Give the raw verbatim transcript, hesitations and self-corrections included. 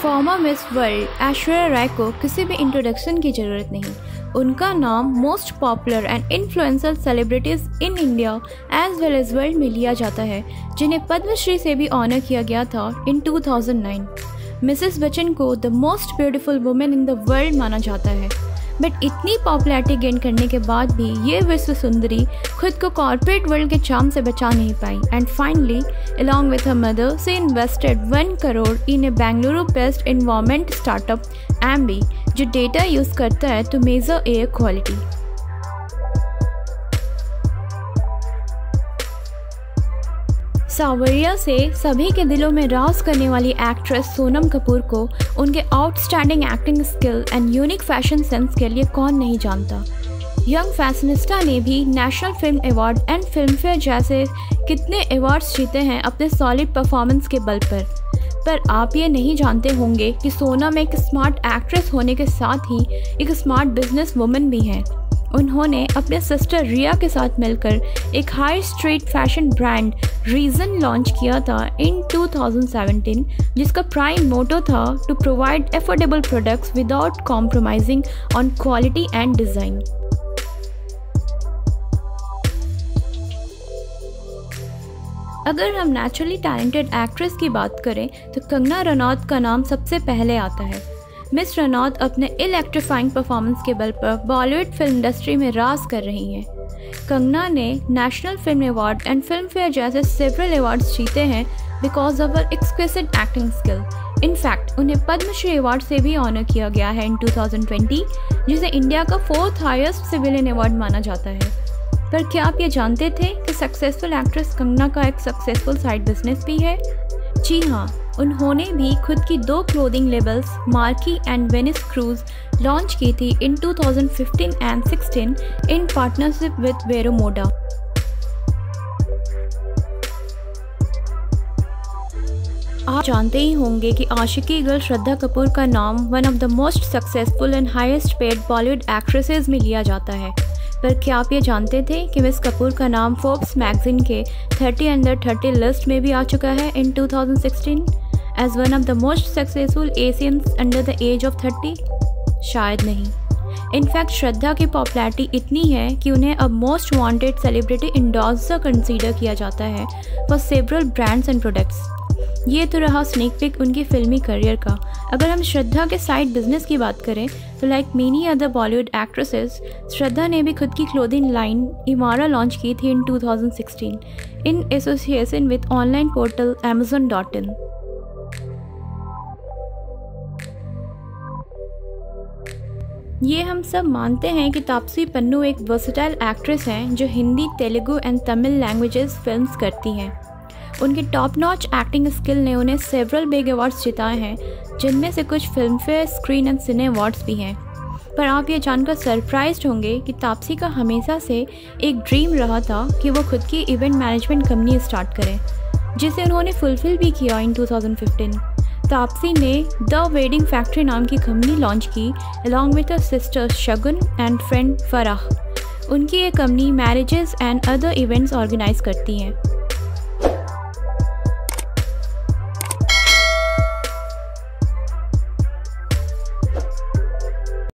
Farmer Miss World Aishwarya Rai को किसी भी इंट्रोडक्शन की ज़रूरत नहीं। उनका नाम most popular and influential celebrities in India as well as world में लिया जाता है, जिन्हें पद्मश्री से भी ऑनर किया गया था in two thousand nine. Mrs Bachchan को the most beautiful women in the world माना जाता है, बट इतनी पॉपुलैरिटी गेन करने के बाद भी ये विश्व सुंदरी खुद को कॉर्पोरेट वर्ल्ड के चार्म से बचा नहीं पाई and finally along with her mother से invested one crore in a Bengaluru based environment startup Ambee, जो डेटा यूज़ करता है टू मेजर एयर क्वालिटी। सावरिया से सभी के दिलों में राज करने वाली एक्ट्रेस सोनम कपूर को उनके outstanding acting skill and unique fashion sense के लिए कौन नहीं जानता। यंग फैशनिस्टा ने भी national film award and Filmfare जैसे कितने अवार्ड्स जीते हैं अपने सॉलिड परफॉर्मेंस के बल पर। पर आप ये नहीं जानते होंगे कि सोनम एक स्मार्ट एक्ट्रेस होने के साथ ही एक स्मार्ट बिजनेस वुमन भी हैं। उन्होंने अपने सिस्टर रिया के साथ मिलकर एक high street fashion brand Rheson launch किया था इन टू थाउज़ेंड सेवेंटीन, जिसका प्राइम मोटो था to provide affordable products without compromising on quality and design. अगर हम नेचुरली टैलेंटेड एक्ट्रेस की बात करें तो कंगना रनौत का नाम सबसे पहले आता है। मिस रनौत अपने इलेक्ट्रीफाइंग परफॉर्मेंस के बल पर बॉलीवुड फिल्म इंडस्ट्री में राज कर रही हैं। कंगना ने national film award and Filmfare जैसे सेवरल अवार्ड्स जीते हैं because of her exquisite acting skill. In fact उन्हें पद्मश्री अवार्ड से भी ऑनर किया गया है इन टू थाउज़ेंड ट्वेंटी, जिसे इंडिया का फोर्थ हाईएस्ट सिविलियन अवार्ड माना जाता है। पर क्या आप ये जानते थे कि सक्सेसफुल एक्ट्रेस कंगना का एक सक्सेसफुल साइड बिजनेस भी है? जी हाँ, उन्होंने भी खुद की दो clothing labels Marquee and Venice Cruz launch की थी in two thousand fifteen and sixteen in partnership with Vero Moda. आप जानते ही होंगे कि आशिकी गर्ल श्रद्धा कपूर का नाम one of the most successful and highest paid Bollywood actresses में लिया जाता है। पर क्या आप ये जानते थे कि मिस कपूर का नाम फोर्ब्स मैगजीन के थर्टी अंडर थर्टी लिस्ट में भी आ चुका है in two thousand sixteen as one of the most successful Asians under the age of thirty? शायद नहीं। इनफैक्ट श्रद्धा की पॉपुलैरिटी इतनी है कि उन्हें अब most wanted celebrity endorser consider किया जाता है for several brands and products. ये तो रहा स्नेक पिक उनकी फिल्मी करियर का। अगर हम श्रद्धा के साइड बिजनेस की बात करें तो like many other Bollywood actresses, Shraddha ने भी खुद की क्लोथिंग लाइन इमारा लॉन्च की थी in two thousand sixteen in association with online portal Amazon dot in. ये हम सब मानते हैं कि तापसी पन्नू एक वर्सेटाइल एक्ट्रेस हैं जो Hindi, Telugu and Tamil languages films करती हैं। उनके टॉप नॉच एक्टिंग स्किल ने उन्हें सेवरल बिग अवार्ड्स जिताए हैं, जिनमें से कुछ Filmfare, screen and cine awards भी हैं। पर आप ये जानकर सरप्राइज्ड होंगे कि तापसी का हमेशा से एक ड्रीम रहा था कि वो खुद की इवेंट मैनेजमेंट कंपनी स्टार्ट करें, जिसे उन्होंने फुलफिल भी किया in two thousand fifteen. Taapsee ने द वेडिंग फैक्ट्री नाम की कंपनी लॉन्च की along with her sister Shagun and friend Farah. उनकी ये company marriages and other events organise करती हैं।